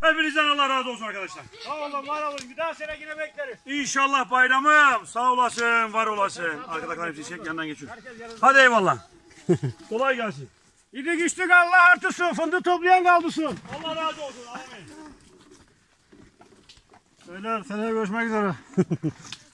Hepinizden Allah razı olsun arkadaşlar. Sağ olun, var olun. Bir daha sene yine bekleriz. İnşallah bayramım. Sağ olasın, var olasın. Arkadaşlar hepsi çek, yandan geçiyor. Hadi eyvallah. Kolay gelsin. Yedik içtik, Allah artırsın. Fındık toplayan kaldırsın. Allah razı olsun. Amin. Beyler, seneye görüşmek üzere.